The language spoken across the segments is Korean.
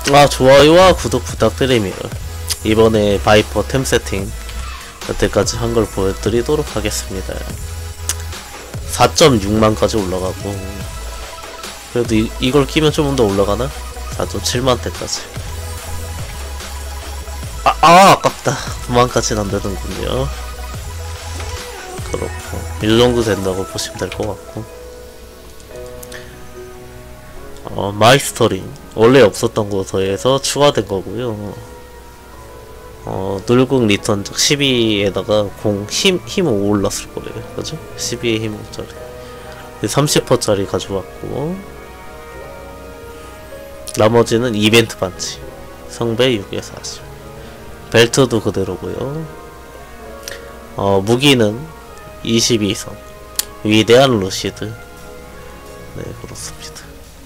좋아요와 구독 부탁드리며 이번에 바이퍼 템 세팅 여태까지 한 걸 보여드리도록 하겠습니다. 4.6만까지 올라가고, 그래도 이걸 끼면 좀 더 올라가나? 4.7만대까지. 아깝다. 9만까지는 안되는군요. 그렇고 이정도 된다고 보시면 될 것 같고, 마이스터링 원래 없었던 거에서 추가된 거고요. 늘궁 리턴 즉 12에다가 힘 5 올랐을 거예요. 그죠? 12에 힘 5짜리 30%짜리 가져왔고, 나머지는 이벤트 반지 성배 6에 40, 벨트도 그대로고요. 무기는 22선 위대한 루시드. 네, 그렇습니다.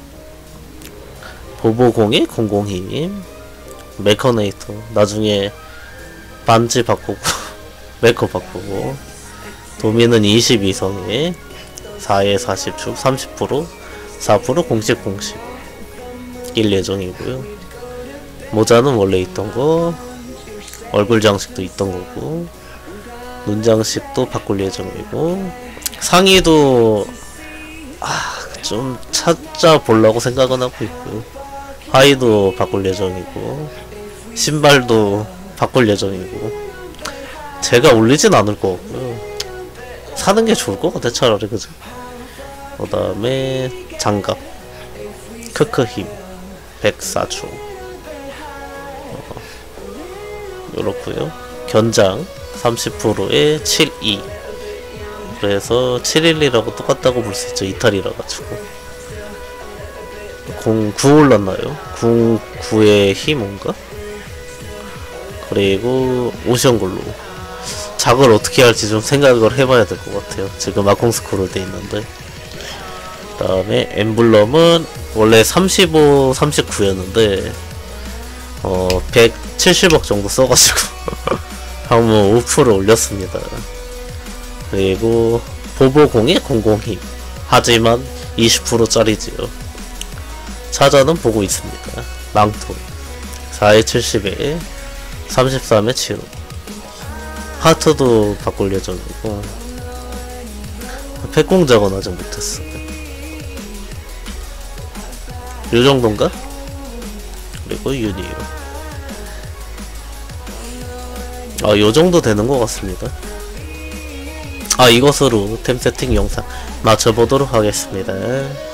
보보공의 공공힘, 메커네이터 나중에 반지 바꾸고 메커 바꾸고, 도미는 22성에 4에 40축 30% 4% 공식 일 예정이고요. 모자는 원래 있던거, 얼굴 장식도 있던거고, 눈 장식도 바꿀 예정이고, 상의도 좀 찾아보려고 생각은 하고 있고요. 하의도 바꿀 예정이고, 신발도 바꿀 예정이고, 제가 올리진 않을 것 같고요. 사는 게 좋을 것 같아, 차라리. 그죠? 그 다음에 장갑 크크힘 104초 요렇고요. 견장 30%에 72, 그래서 712라고 똑같다고 볼 수 있죠. 이탈이라 가지고 09 올랐나요? 09의 힘인가? 그리고 오션글로 작을 어떻게 할지 좀 생각을 해봐야 될 것 같아요. 지금 아콩 스크롤 돼 있는데. 그 다음에 엠블럼은 원래 35, 39였는데 170억 정도 써가지고 한번 5% 올렸습니다. 그리고 보보공의 공공힘, 하지만 20%짜리지요. 차자는 보고 있습니다. 망토 4에 70에 33에 75, 하트도 바꿀 예정이고, 팩공작은 아직 못했어. 요정도인가? 그리고 유니오 요정도 되는 것 같습니다. 이것으로 템 세팅 영상 마쳐보도록 하겠습니다.